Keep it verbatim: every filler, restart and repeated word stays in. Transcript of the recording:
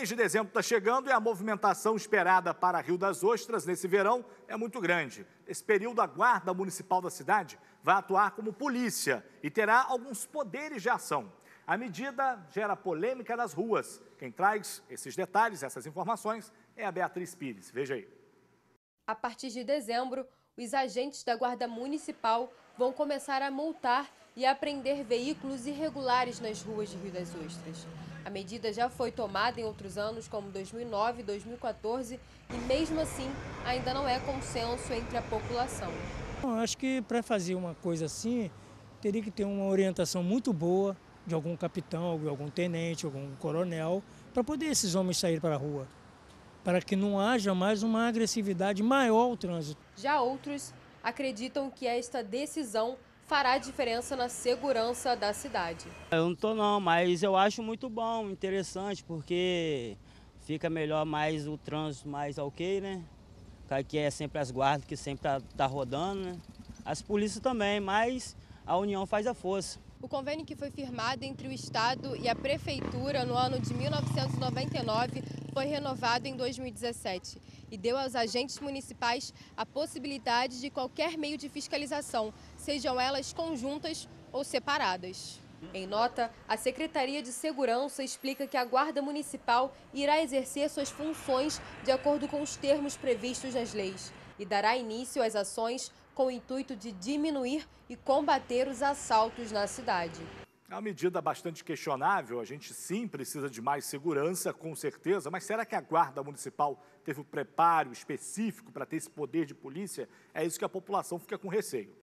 mês de dezembro está chegando e a movimentação esperada para Rio das Ostras nesse verão é muito grande. Nesse período, a Guarda Municipal da cidade vai atuar como polícia e terá alguns poderes de ação. A medida gera polêmica nas ruas. Quem traz esses detalhes, essas informações, é a Beatriz Pires. Veja aí. A partir de dezembro, os agentes da Guarda Municipal vão começar a multar e apreender veículos irregulares nas ruas de Rio das Ostras. A medida já foi tomada em outros anos, como dois mil e nove e dois mil e quatorze, e mesmo assim ainda não é consenso entre a população. Eu acho que para fazer uma coisa assim, teria que ter uma orientação muito boa de algum capitão, de algum tenente, algum coronel, para poder esses homens saírem para a rua, para que não haja mais uma agressividade maior ao trânsito. Já outros acreditam que esta decisão fará diferença na segurança da cidade. Eu não estou não, mas eu acho muito bom, interessante, porque fica melhor mais o trânsito, mais ok, né? Que é sempre as guardas que sempre tá, tá rodando, né? As polícias também, mas a união faz a força. O convênio que foi firmado entre o Estado e a Prefeitura no ano de mil novecentos e noventa e nove foi renovado em dois mil e dezessete e deu aos agentes municipais a possibilidade de qualquer meio de fiscalização, sejam elas conjuntas ou separadas. Em nota, a Secretaria de Segurança explica que a Guarda Municipal irá exercer suas funções de acordo com os termos previstos nas leis e dará início às ações com o intuito de diminuir e combater os assaltos na cidade. É uma medida bastante questionável, a gente sim precisa de mais segurança, com certeza, mas será que a Guarda Municipal teve o preparo específico para ter esse poder de polícia? É isso que a população fica com receio.